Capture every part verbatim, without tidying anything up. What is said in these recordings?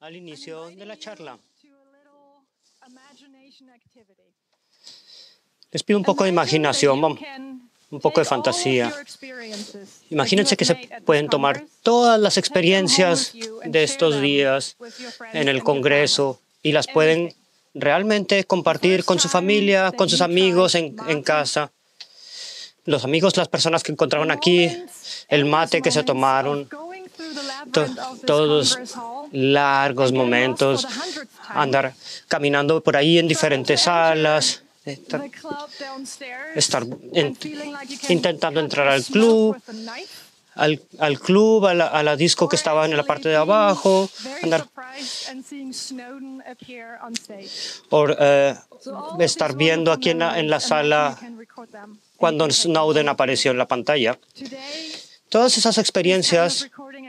al inicio de la charla. Les pido un poco de imaginación, un poco de fantasía. Imagínense que se pueden tomar todas las experiencias de estos días en el Congreso y las pueden realmente compartir con su familia, con sus amigos en, en casa. Los amigos, las personas que encontraron aquí, el mate que se tomaron, to, todos largos momentos, andar caminando por ahí en diferentes salas, estar, estar en, intentando entrar al club, al, al club, a la, a la disco que estaba en la parte de abajo, andar, o eh, estar viendo aquí en la, en la sala cuando Snowden apareció en la pantalla. Todas esas experiencias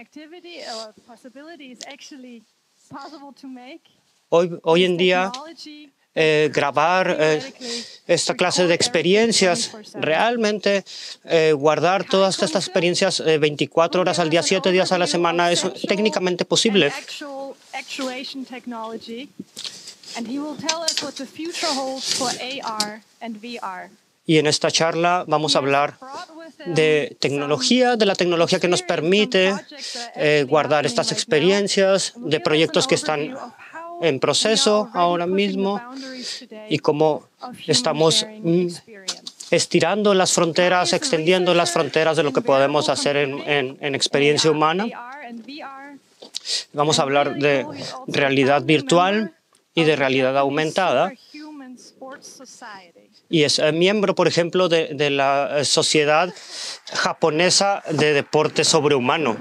hoy, hoy en día eh, grabar eh, esta clase de experiencias, realmente eh, guardar todas estas experiencias eh, veinticuatro horas al día, siete días a la semana, es técnicamente posible. Y en esta charla vamos a hablar de tecnología, de la tecnología que nos permite eh, guardar estas experiencias, de proyectos que están en proceso ahora mismo y cómo estamos mm, estirando las fronteras, extendiendo las fronteras de lo que podemos hacer en, en, en experiencia humana. Vamos a hablar de realidad virtual y de realidad aumentada. Y es miembro, por ejemplo, de, de la Sociedad Japonesa de Deporte Sobrehumano.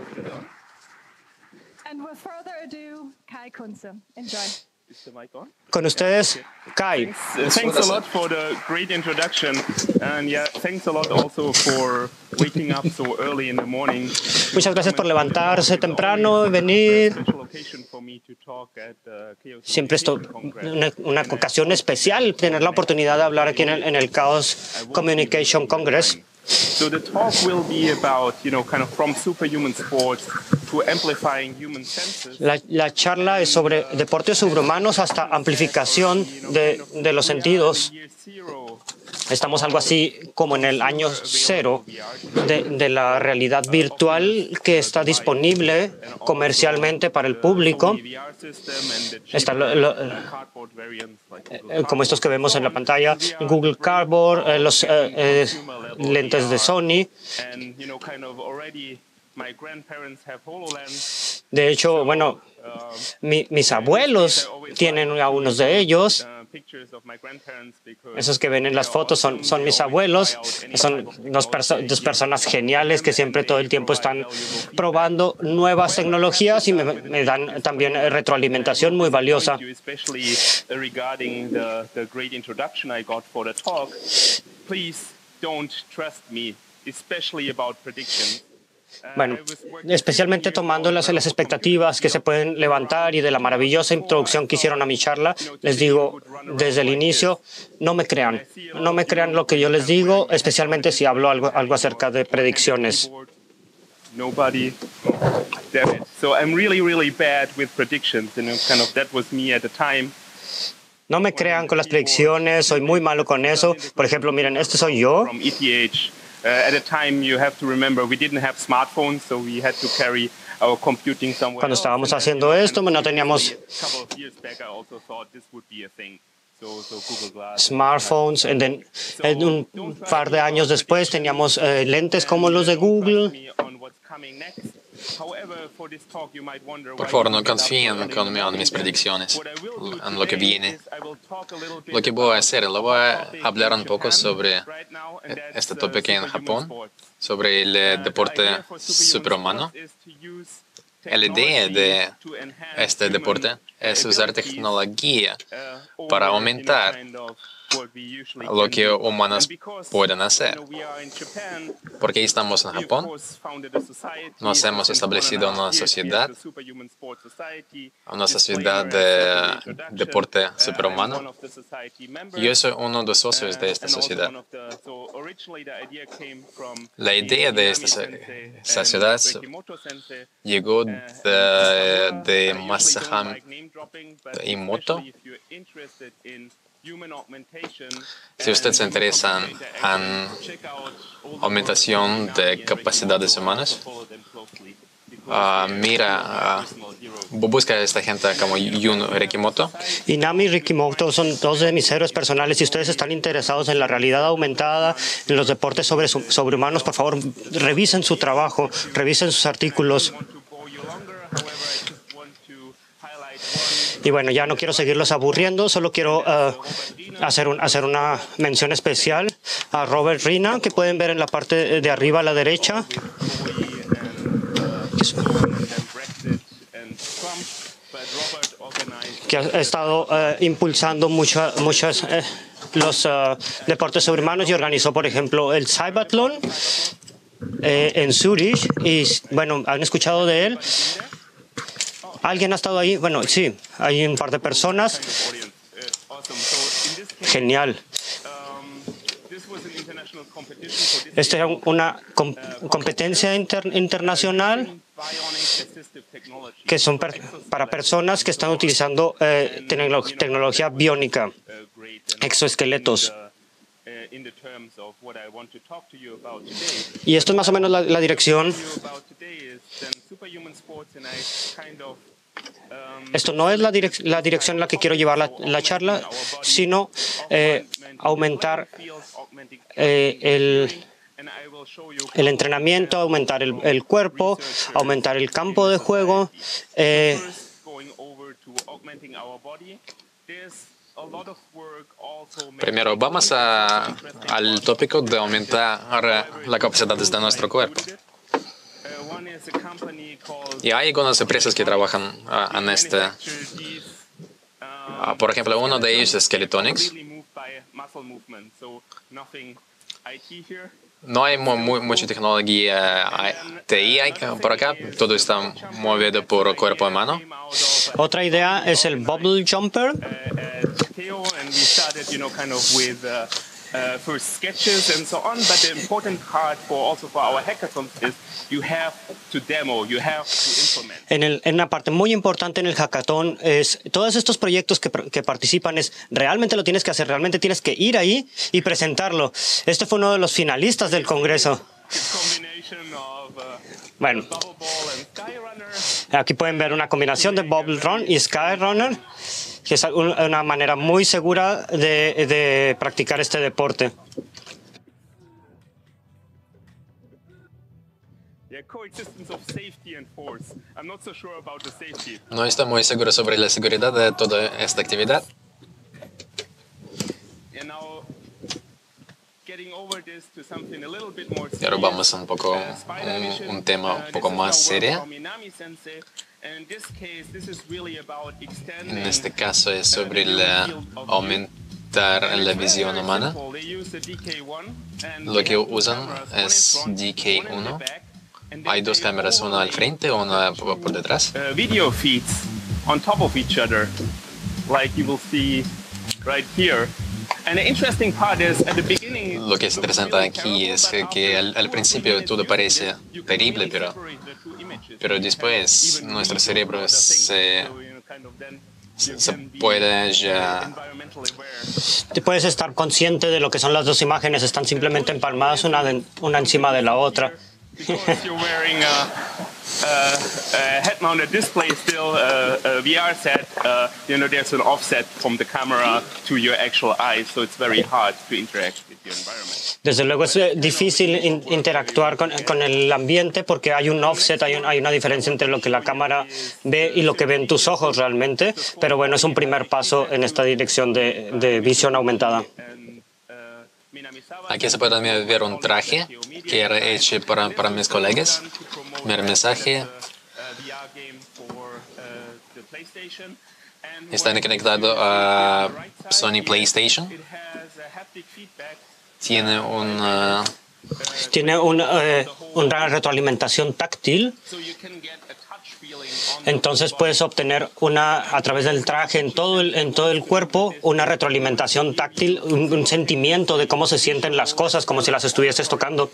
Con ustedes, Kai. Thanks, thanks a lot for the great introduction, and yeah, thanks a lot also for waking up so early in the morning. Muchas gracias por levantarse temprano y venir. Siempre es una, una ocasión especial tener la oportunidad de hablar aquí en el, en el Chaos Communication Congress. So the talk will be about, you know, kind of from superhuman sports to amplifying human senses. La, la charla es sobre deportes sobrehumanos hasta amplificación de, de los sentidos. Estamos algo así como en el año cero de, de la realidad virtual que está disponible comercialmente para el público. Está lo, lo, eh, como estos que vemos en la pantalla, Google Cardboard, eh, los eh, eh, lentes de Sony. De hecho, bueno, mi, mis abuelos tienen algunos de ellos. Esos que ven en las fotos son, son mis abuelos. Son dos, perso dos personas geniales que siempre todo el tiempo están probando nuevas tecnologías y me, me dan también retroalimentación muy valiosa. Bueno, especialmente tomando las, las expectativas que se pueden levantar y de la maravillosa introducción que hicieron a mi charla, les digo desde el inicio, no me crean, no me crean lo que yo les digo, especialmente si hablo algo, algo acerca de predicciones. Nobody. So I'm really, really bad with predictions, and kind of that was me at the time. No me crean con las predicciones, soy muy malo con eso. Por ejemplo, miren, este soy yo. From E T H. Uh, at the time, you have to remember, we didn't have smartphones, so we had to carry our computing somewhere. Cuando estábamos haciendo esto, no teníamos smartphones. And then, un par de años después teníamos eh, lentes como los de Google. Por favor, no confíen con mis predicciones, en lo que viene. Lo que voy a hacer, lo voy a hablar un poco sobre este tópico en Japón, sobre el deporte superhumano. La idea de este deporte es usar tecnología para aumentar lo que humanos pueden hacer. Porque estamos en Japón, nos hemos establecido una sociedad, una sociedad de deporte superhumano. Yo soy uno de los socios de esta sociedad. La idea de esta sociedad llegó de, de Masahiro Emoto. Si usted se interesa en aumentación de capacidades humanas, uh, mira, uh, busca a esta gente como Jun Rikimoto. Y Nami y Rikimoto son dos de mis héroes personales. Si ustedes están interesados en la realidad aumentada, en los deportes sobre, sobrehumanos, por favor, revisen su trabajo, revisen sus artículos. Y bueno, ya no quiero seguirlos aburriendo, solo quiero uh, hacer, un, hacer una mención especial a Robert Rina, que pueden ver en la parte de arriba a la derecha. Que ha estado uh, impulsando mucho, muchos uh, los uh, deportes sobrehumanos y organizó, por ejemplo, el Cybathlon eh, en Zurich. Y bueno, ¿han escuchado de él? ¿Alguien ha estado ahí? Bueno, sí, hay un par de personas. Genial. Esta era una com competencia inter internacional que son per para personas que están utilizando eh, tecno tecnología biónica, exoesqueletos. Y esto es más o menos la, la dirección. Esto no es la, direc la dirección en la que quiero llevar la, la charla, sino eh, aumentar eh, el, el entrenamiento, aumentar el, el cuerpo, aumentar el campo de juego. Eh, Primero, vamos a, al tópico de aumentar la capacidad de nuestro cuerpo. Y hay algunas empresas que trabajan uh, en este. Uh, por ejemplo, uno de ellos es Skeletonics. No hay mu mu mucha tecnología T I por acá, todo está movido por cuerpo humano. Otra idea es el Bubble Jumper. Uh, first sketches and so on, but the important part for also for our hackathons is you have to demo, you have to implement. En, el, en una parte muy importante en el hackathon es todos estos proyectos que, que participan es realmente lo tienes que hacer, realmente tienes que ir ahí y presentarlo. Este fue uno de los finalistas del Congreso. Bueno, aquí pueden ver una combinación de Bubble Run y Skyrunner, que es una manera muy segura de, de practicar este deporte. No estoy muy seguro sobre la seguridad de toda esta actividad. Y ahora vamos a un poco un, un tema un poco más serio. En este caso es sobre el aumentar la visión humana. Lo que usan es D K uno. Hay dos cámaras, una al frente y una por detrás. Video feeds on top of each other, like you will see right here. And the interesting part is at the beginning. Lo que es interesante aquí es que, que al, al principio todo parece terrible, pero pero después nuestro cerebro se se puede ya. Te puedes estar consciente de lo que son las dos imágenes, están simplemente empalmadas una, de, una encima de la otra. Uh, uh, head-mounted display still, uh, a V R set, uh, you know, there's an offset from the camera to your actual eyes, so it's very hard to interact with your environment. Desde luego es difícil in interactuar con, con el ambiente porque hay un offset, hay, un, hay una diferencia entre lo que la cámara ve y lo que ven tus ojos realmente, pero bueno, es un primer paso en esta dirección de, de visión aumentada. Aquí se puede ver un traje que era hecho para, para mis colegas. Mi mensaje. Está conectado a Sony PlayStation. Tiene una, Tiene una, eh, una retroalimentación táctil. Entonces puedes obtener una, a través del traje en todo el, en todo el cuerpo, una retroalimentación táctil, un, un sentimiento de cómo se sienten las cosas, como si las estuvieses tocando.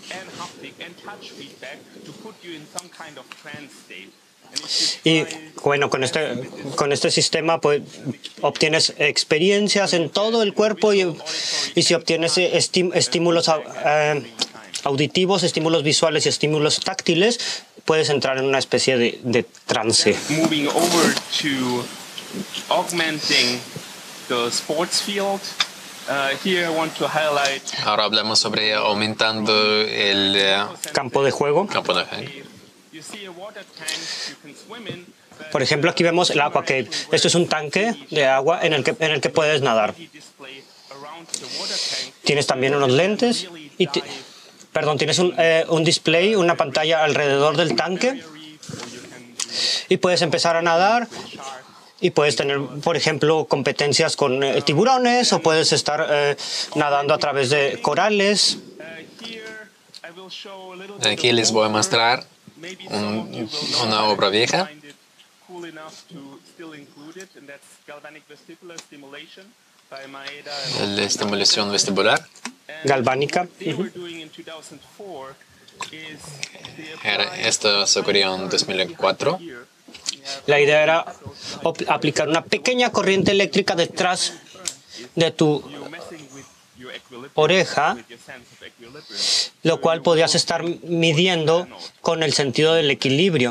Y bueno, con este, con este sistema pues, obtienes experiencias en todo el cuerpo y, y si obtienes esti, estímulos uh, auditivos, estímulos visuales y estímulos táctiles, puedes entrar en una especie de, de trance. Moving over to augmenting the sports field. Uh, here I want to highlight Ahora hablamos sobre aumentando el uh, campo de juego. Campo de juego. Por ejemplo, aquí vemos el Aqua Cave. Esto es un tanque de agua en el que, en el que puedes nadar. Tienes también unos lentes y perdón, tienes un, eh, un display, una pantalla alrededor del tanque y puedes empezar a nadar y puedes tener, por ejemplo, competencias con eh, tiburones o puedes estar eh, nadando a través de corales. Aquí les voy a mostrar un, una obra vieja. La estimulación vestibular. Galvánica. Uh-huh. Esto se ocurrió en dos mil cuatro. La idea era aplicar una pequeña corriente eléctrica detrás de tu oreja, lo cual podías estar midiendo con el sentido del equilibrio.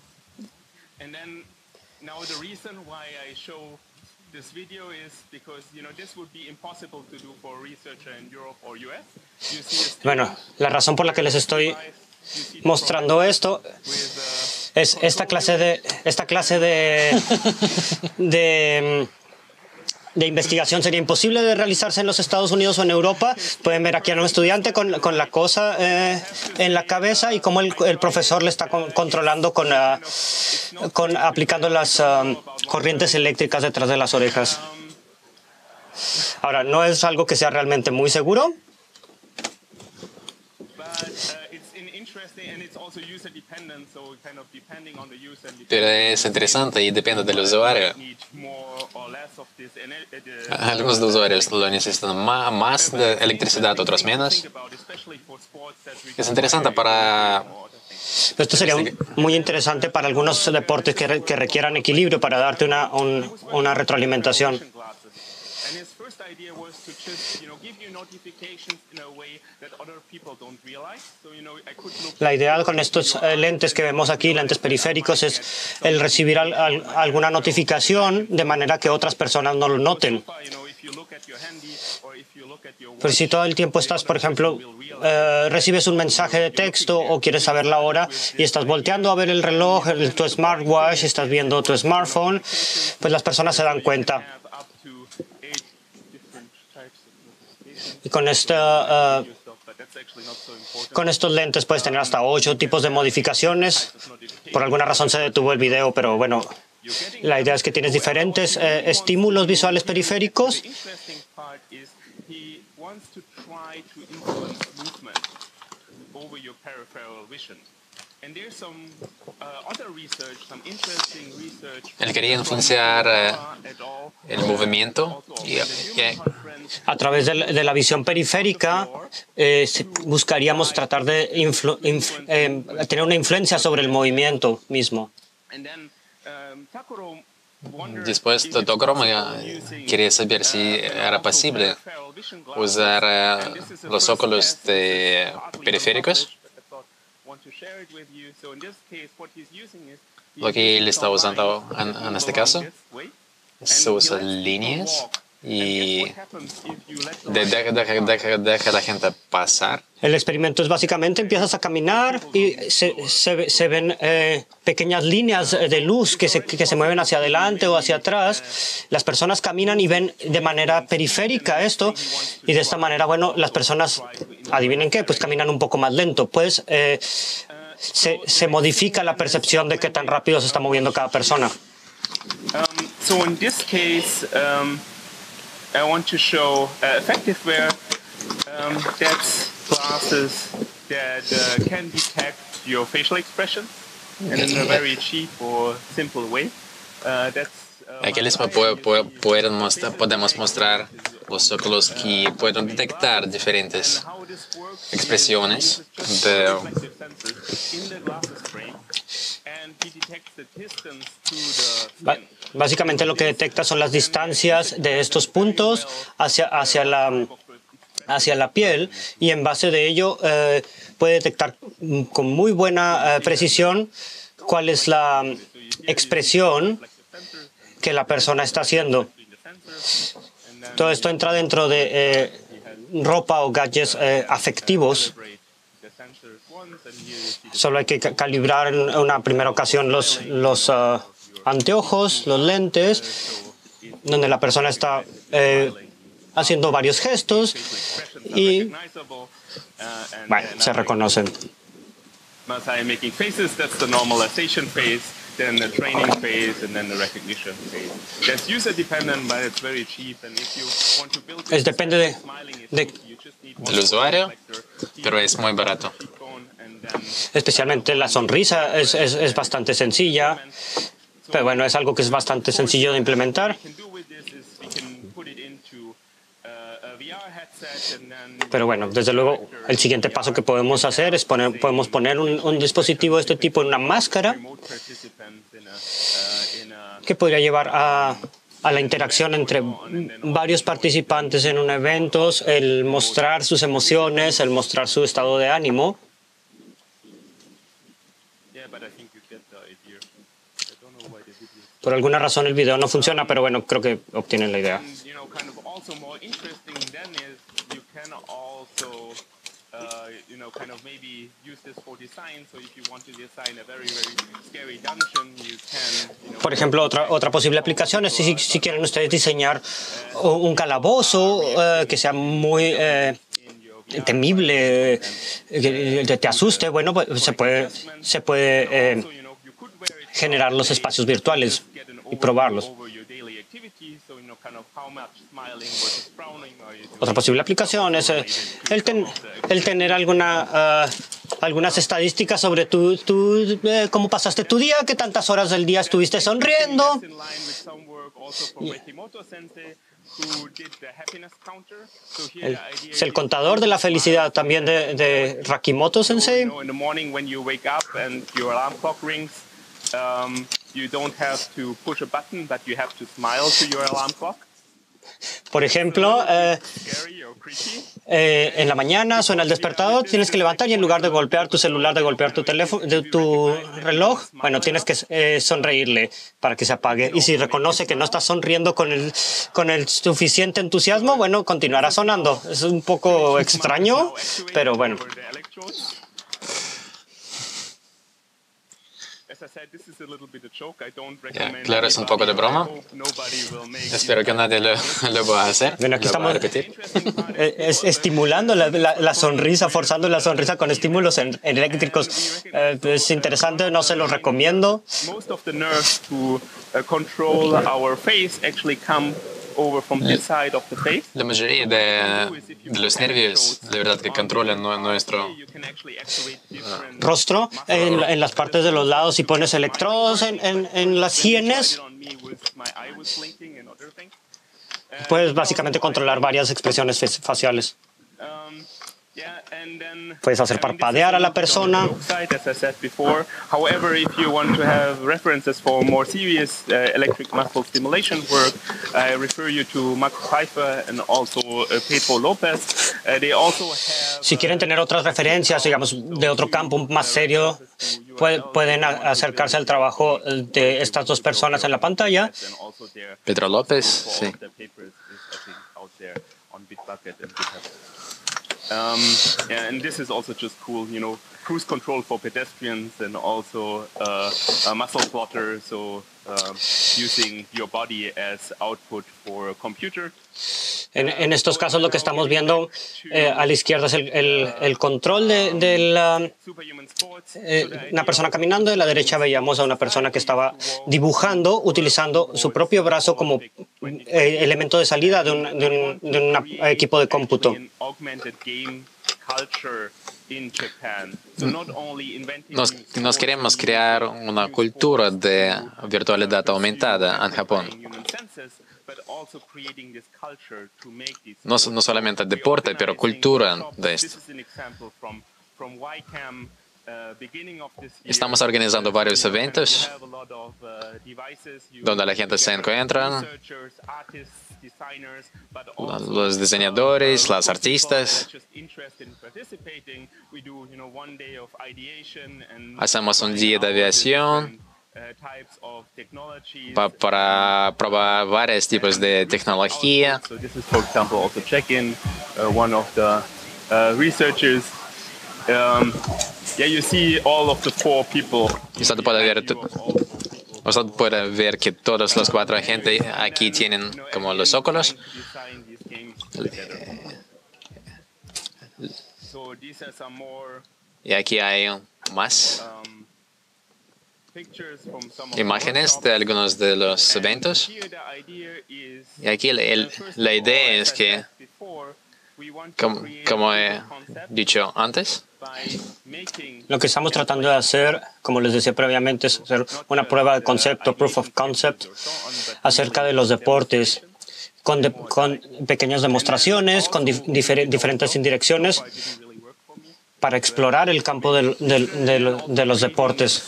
Bueno, la razón por la que les estoy mostrando esto es esta clase de esta clase de de, de investigación sería imposible de realizarse en los Estados Unidos o en Europa. Pueden ver aquí a un estudiante con, con la cosa eh, en la cabeza y cómo el, el profesor le está con, controlando con, uh, con aplicando las um, corrientes eléctricas detrás de las orejas. Ahora, no es algo que sea realmente muy seguro. Pero es interesante y depende del usuario. Algunos usuarios lo necesitan más de electricidad, otros menos. Es interesante para... Esto sería un, muy interesante para algunos deportes que, re, que requieran equilibrio para darte una, un, una retroalimentación. La idea con estos lentes que vemos aquí, lentes periféricos, es el recibir al, al, alguna notificación de manera que otras personas no lo noten. Pero si todo el tiempo estás, por ejemplo, eh, recibes un mensaje de texto o quieres saber la hora y estás volteando a ver el reloj, el, tu smartwatch, estás viendo tu smartphone, pues las personas se dan cuenta. Y con, esta, uh, con estos lentes puedes tener hasta ocho tipos de modificaciones. Por alguna razón se detuvo el video, pero bueno, la idea es que tienes diferentes eh, estímulos visuales periféricos. Él quería influenciar eh, el movimiento y, y a través de la, de la visión periférica eh, buscaríamos tratar de influ, inf, eh, tener una influencia sobre el movimiento mismo. Después, Tokoro quería saber si era posible usar uh, los óculos de periféricos. Lo que él está usando en, en este caso se usa líneas y deja, deja, deja, deja a la gente pasar. El experimento es básicamente empiezas a caminar y se, se, se ven eh, pequeñas líneas de luz que se, que se mueven hacia adelante o hacia atrás. Las personas caminan y ven de manera periférica esto y de esta manera, bueno, las personas, adivinen qué, pues caminan un poco más lento. Pues eh, se, se modifica la percepción de qué tan rápido se está moviendo cada persona. Um, so in this case, um, I want to show uh, effectiveware. Um, that's glasses that uh, can detect your facial expressions and in a very cheap or simple way. Uh, that's Aquí les puedo, puedo, pueden mostrar, podemos mostrar los óculos que pueden detectar diferentes expresiones de, Básicamente lo que detecta son las distancias de estos puntos hacia, hacia, la, hacia la piel, y en base de ello eh, puede detectar con muy buena eh, precisión cuál es la expresión que la persona está haciendo. Todo esto entra dentro de eh, ropa o gadgets eh, afectivos. Solo hay que calibrar en una primera ocasión los, los uh, anteojos, los lentes, donde la persona está eh, haciendo varios gestos y bueno, se reconocen. Then the training phase, and then the recognition phase. That's user dependent, but it's very cheap. And if you want to build es depende de, de, del usuario, pero es muy barato. Especialmente la sonrisa es, es, es bastante sencilla, pero bueno, es algo que es bastante sencillo de implementar. Pero bueno, desde luego, el siguiente paso que podemos hacer es poner, podemos poner un, un dispositivo de este tipo en una máscara que podría llevar a, a la interacción entre varios participantes en un evento, el mostrar sus emociones, el mostrar su estado de ánimo. Por alguna razón el video no funciona, pero bueno, creo que obtienen la idea. Por ejemplo, otra, otra posible aplicación es si, si quieren ustedes diseñar un calabozo eh, que sea muy eh, temible, eh, que te asuste, bueno, pues se puede, se puede eh, generar los espacios virtuales y probarlos. Otra posible aplicación es eh, el, ten, el tener alguna, uh, algunas estadísticas sobre tu, tu, eh, cómo pasaste tu día, qué tantas horas del día estuviste sonriendo. El, es el contador de la felicidad también de, de Rakimoto Sensei. Por ejemplo, eh, eh, en la mañana suena el despertador, tienes que levantar y en lugar de golpear tu celular, de golpear tu teléfono, de tu reloj, bueno, tienes que eh, sonreírle para que se apague. Y si reconoce que no estás sonriendo con el, con el suficiente entusiasmo, bueno, continuará sonando. Es un poco extraño, pero bueno. Yeah, claro, es un poco de broma. Espero que nadie lo, lo va a hacer. Bueno, aquí lo estamos va a repetir. Es, estimulando la, la, la sonrisa, forzando la sonrisa con estímulos en, eléctricos. Eh, es interesante, no se los recomiendo. La mayoría de, de los nervios, de verdad, que controlan nuestro uh, rostro, en, en las partes de los lados, si pones electrodos en, en, en las sienes, puedes básicamente controlar varias expresiones faciales. Puedes hacer parpadear a la persona. However, if you want to have references for more serious uh, electric muscle stimulation work, I refer you to Max Pfeiffer and also uh, Pedro Lopez. Uh, they also have, si quieren tener otras referencias, digamos, de otro campo más serio, pueden acercarse al trabajo de estas dos personas en la pantalla. Pedro López, sí. Um, yeah, and this is also just cool, you know, cruise control for pedestrians and also uh, a muscle plotter, so uh, using your body as output for a computer. En, en estos casos lo que estamos viendo eh, a la izquierda es el, el, el control de, de la, eh, una persona caminando. A la derecha veíamos a una persona que estaba dibujando utilizando su propio brazo como eh, elemento de salida de un, de un, de un equipo de cómputo. Nos, nos queremos crear una cultura de virtualidad aumentada en Japón. No, no solamente deporte, pero cultura de esto. Estamos organizando varios eventos donde la gente se encuentra, los diseñadores, los artistas. Hacemos un día de aviación pa para probar varios tipos de tecnología. Um, yeah, you see all of the four people. Usted puede ver, usted puede ver que todos los cuatro agentes aquí tienen como los óculos. Y aquí hay más imágenes de algunos de los eventos. Y aquí el, la idea es que, como, como he dicho antes, lo que estamos tratando de hacer, como les decía previamente, es hacer una prueba de concepto, proof of concept, acerca de los deportes, con, de, con pequeñas demostraciones, con dif difer diferentes direcciones, para explorar el campo del, del, del, de los deportes.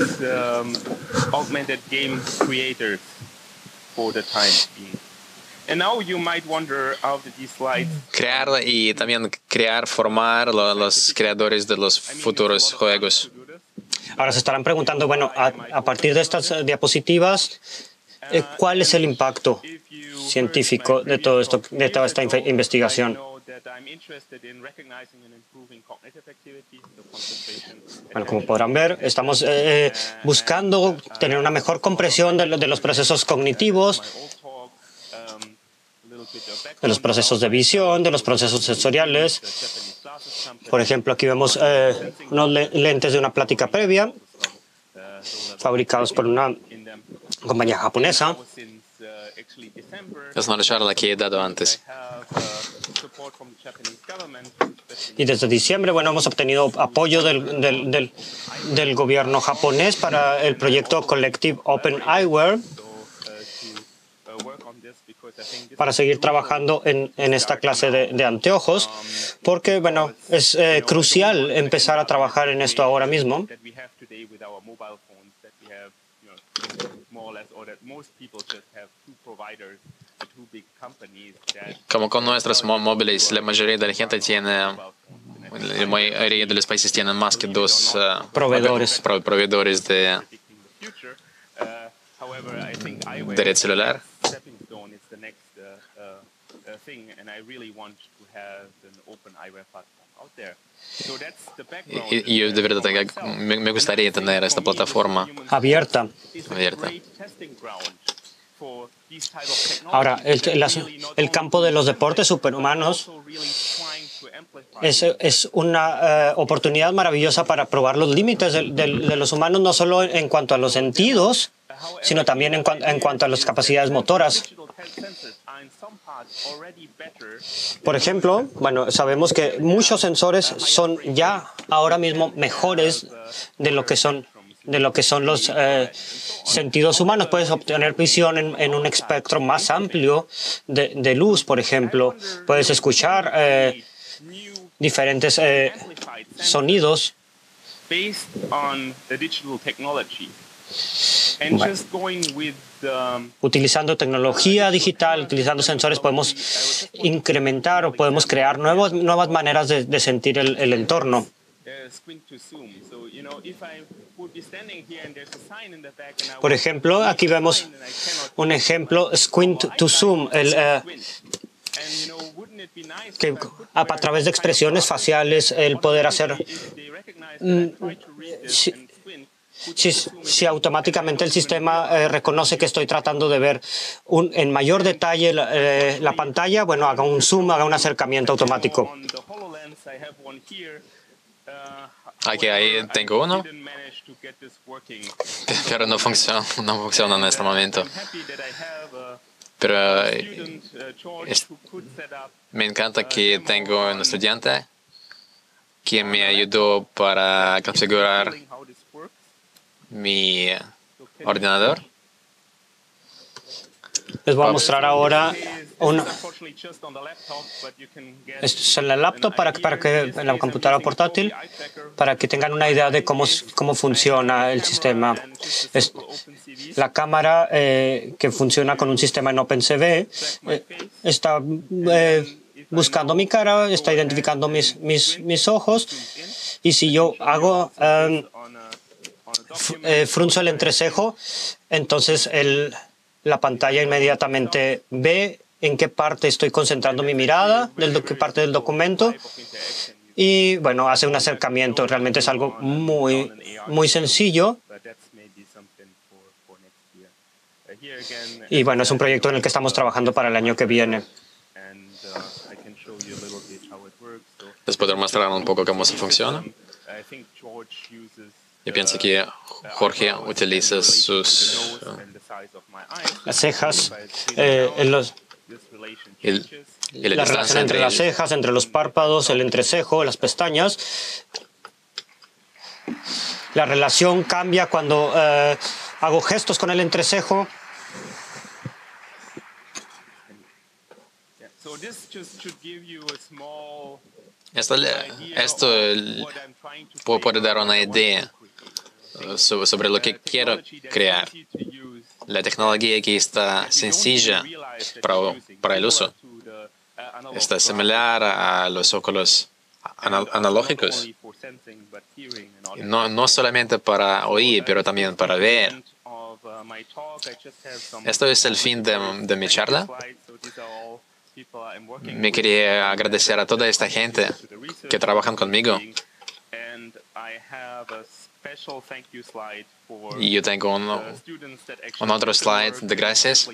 Crear y también crear, formar los creadores de los futuros juegos. Ahora se estarán preguntando, bueno, a, a partir de estas diapositivas, eh, ¿cuál es el impacto científico de todo esto, de toda esta investigación? Bueno, como podrán ver, estamos eh, buscando tener una mejor comprensión de, de los procesos cognitivos, de los procesos de visión, de los procesos sensoriales. Por ejemplo, aquí vemos eh, unos lentes de una plática previa, fabricados por una compañía japonesa. Es una charla que he dado antes. Y desde diciembre, bueno, hemos obtenido apoyo del, del, del, del gobierno japonés para el proyecto Collective Open Eyewear, para seguir trabajando en, en esta clase de, de anteojos, porque, bueno, es eh, crucial empezar a trabajar en esto ahora mismo. Como con nuestros móviles, la mayoría de la gente tiene, la mayoría de los países tienen más que dos uh, proveedores. Pro, proveedores de, de red celular. Y, y yo de verdad me, me gustaría tener esta plataforma abierta. abierta. Ahora, el, el, el campo de los deportes superhumanos es, es una uh, oportunidad maravillosa para probar los límites de, de, de los humanos, no solo en cuanto a los sentidos, sino también en, cua en cuanto a las capacidades motoras. Por ejemplo, bueno, sabemos que muchos sensores son ya ahora mismo mejores de lo que son de lo que son los eh, sentidos humanos. Puedes obtener visión en, en un espectro más amplio de, de luz, por ejemplo. Puedes escuchar eh, diferentes eh, sonidos. Bueno, utilizando tecnología digital, utilizando sensores, podemos incrementar o podemos crear nuevos, nuevas maneras de, de sentir el, el entorno. Por ejemplo, aquí vemos un ejemplo, squint to zoom, el, uh, que a, a través de expresiones faciales, el poder hacer mm, si, Si, si automáticamente el sistema eh, reconoce que estoy tratando de ver un, en mayor detalle la, eh, la pantalla, bueno, haga un zoom, haga un acercamiento automático. Aquí ahí tengo uno, pero no funciona, no funciona en este momento. Pero eh, es, me encanta que tengo un estudiante que me ayudó para configurar mi ordenador. Les voy a mostrar ahora una, esto es en la laptop para, para que en la computadora portátil para que tengan una idea de cómo, cómo funciona el sistema. Es la cámara eh, que funciona con un sistema en OpenCV eh, está eh, buscando mi cara, está identificando mis, mis, mis ojos, y si yo hago um, eh, frunzo el entrecejo, entonces el, la pantalla inmediatamente ve en qué parte estoy concentrando mi mirada, de qué parte del documento, y bueno, hace un acercamiento. Realmente es algo muy, muy sencillo. Y bueno, es un proyecto en el que estamos trabajando para el año que viene. ¿Les puedo mostrar un poco cómo se funciona? Yo pienso que Jorge utiliza sus las cejas, eh, en los, el, y la, la relación entre las cejas, entre los párpados, el entrecejo, las pestañas. La relación cambia cuando eh, hago gestos con el entrecejo. Esto, esto puede dar una idea sobre lo que quiero crear. La tecnología aquí está sencilla para, para el uso. Está similar a los óculos anal analógicos. No, no solamente para oír, pero también para ver. Esto es el fin de, de mi charla. Me quería agradecer a toda esta gente que trabajan conmigo. Y yo tengo un, un otro slide de gracias.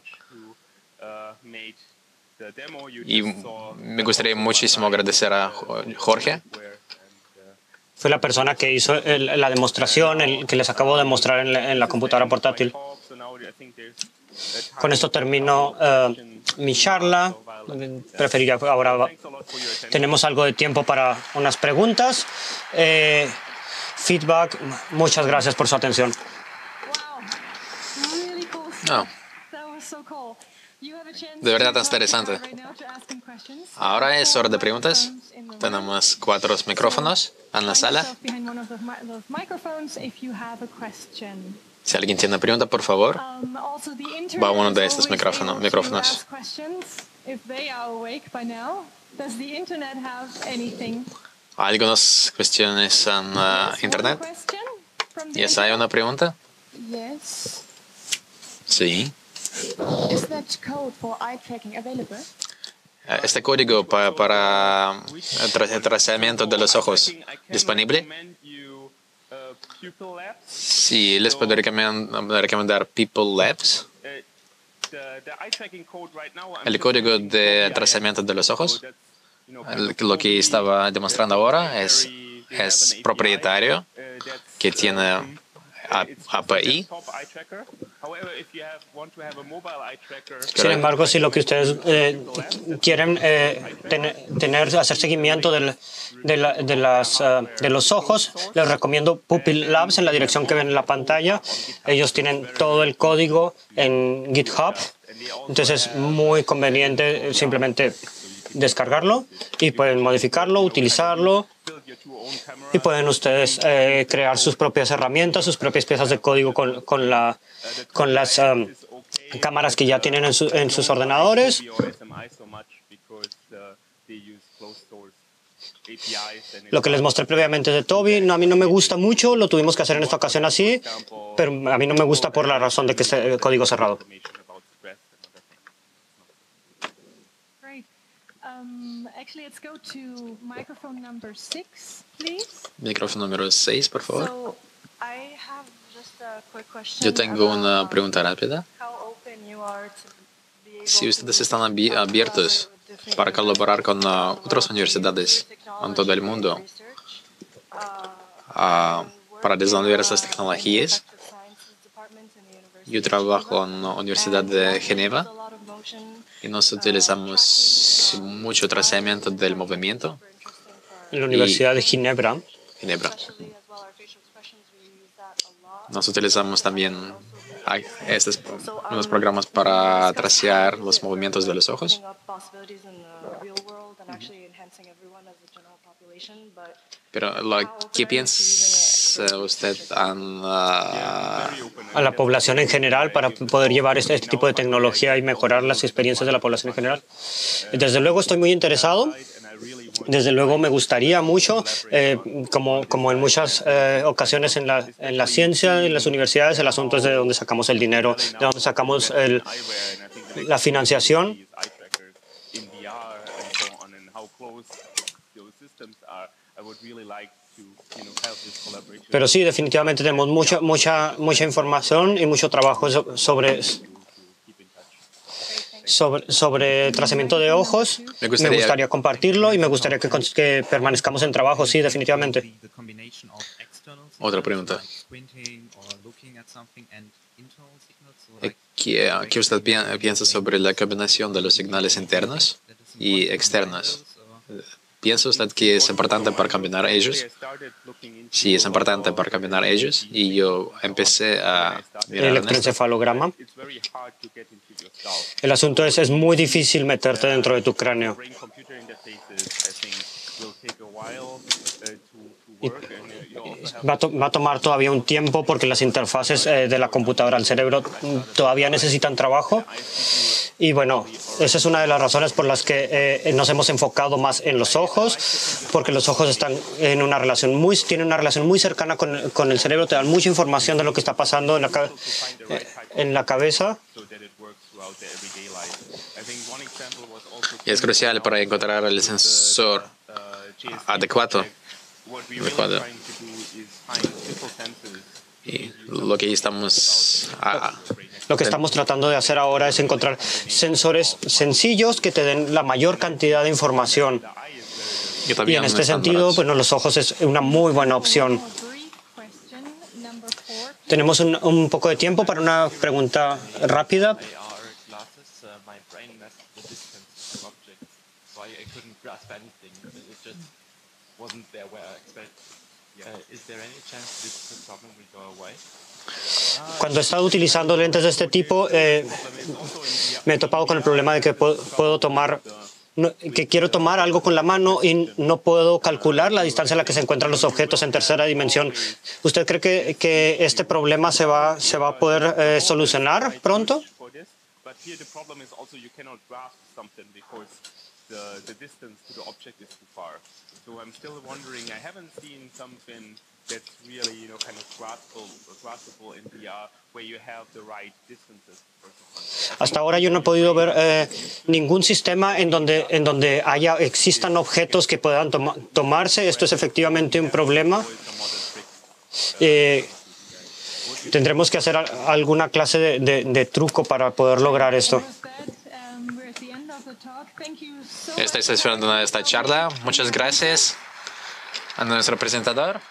Y me gustaría muchísimo agradecer a Jorge. Fue la persona que hizo el, la demostración, el que les acabo de mostrar en la, en la computadora portátil. Con esto termino uh, mi charla. Preferiría ahora. Tenemos algo de tiempo para unas preguntas. Eh, feedback. Muchas gracias por su atención. Oh. De verdad es interesante. Ahora es hora de preguntas. Tenemos cuatro micrófonos en la sala. Si alguien tiene pregunta, por favor, va a uno de estos micrófonos. micrófonos. ¿Algunas cuestiones en uh, Internet? ¿Yes, hay una pregunta? Sí. ¿Este código para, para el trazamiento de los ojos disponible? Sí, les puedo recomendar, recomendar People Labs. El código de trazamiento de los ojos, lo que estaba demostrando ahora, es, es propietario, que tiene A P I. Sin embargo, si lo que ustedes eh, quieren eh, ten, tener, hacer seguimiento del, de, la, de, las, uh, de los ojos, les recomiendo Pupil Labs en la dirección que ven en la pantalla. Ellos tienen todo el código en GitHub, entonces es muy conveniente simplemente descargarlo y pueden modificarlo, utilizarlo. Y pueden ustedes eh, crear sus propias herramientas, sus propias piezas de código con, con, la, con las um, cámaras que ya tienen en, su, en sus ordenadores. Lo que les mostré previamente de Toby, no, a mí no me gusta mucho, lo tuvimos que hacer en esta ocasión así, pero a mí no me gusta por la razón de que es el código cerrado. Um, actually, let's go to microphone number six, please. Micrófono número seis, por favor. So, Yo tengo una pregunta rápida. Si ustedes están abi- abiertos para colaborar con uh, otras universidades en todo el mundo uh, para desarrollar estas tecnologías. Yo trabajo en la Universidad de Ginebra y nos utilizamos mucho trazamiento del movimiento. En la Universidad de Ginebra. Ginebra. Nos utilizamos también hay estos unos programas para tracear los movimientos de los ojos. Pero lo, ¿qué piensa usted en, uh, a la población en general para poder llevar este, este tipo de tecnología y mejorar las experiencias de la población en general? Desde luego estoy muy interesado. Desde luego me gustaría mucho, eh, como, como en muchas eh, ocasiones en la, en la ciencia, en las universidades, el asunto es de dónde sacamos el dinero, de dónde sacamos el, la financiación. Pero sí, definitivamente tenemos mucha, mucha, mucha información y mucho trabajo sobre, sobre, sobre trazamiento de ojos. Me gustaría, me gustaría compartirlo y me gustaría que, que permanezcamos en trabajo, sí, definitivamente. Otra pregunta. ¿Qué, qué usted piensa sobre la combinación de los señales internos y externos? ¿Piensa usted que es importante para combinar ellos? Sí, es importante para combinar ellos. Y yo empecé a mirar el electroencefalograma. El asunto es, es muy difícil meterte dentro de tu cráneo. Y va, a to va a tomar todavía un tiempo porque las interfaces eh, de la computadora al cerebro todavía necesitan trabajo. Y bueno, esa es una de las razones por las que eh, nos hemos enfocado más en los ojos, porque los ojos están en una relación muy, tienen una relación muy cercana con, con el cerebro, te dan mucha información de lo que está pasando en la, eh, en la cabeza. Y es crucial para encontrar el sensor adecuado. adecuado. Y lo que estamos... Ah, Lo que estamos tratando de hacer ahora es encontrar sensores sencillos que te den la mayor cantidad de información. Y en este sentido, bueno, los ojos es una muy buena opción. Tenemos un, un poco de tiempo para una pregunta rápida. Cuando he estado utilizando lentes de este tipo, eh, me he topado con el problema de que puedo, puedo tomar, no, que quiero tomar algo con la mano y no puedo calcular la distancia en la que se encuentran los objetos en tercera dimensión. ¿Usted cree que, que este problema se va, se va a poder eh, solucionar pronto? That's really, you know, kind of graspable, graspable in V R, where you have the right distances. Hasta ahora yo no he podido ver eh, ningún sistema en donde, en donde haya, existan objetos que puedan toma, tomarse. Esto es efectivamente un problema. Eh, tendremos que hacer a, alguna clase de, de, de truco para poder lograr esto. Esta es esta charla. Muchas gracias a nuestro presentador.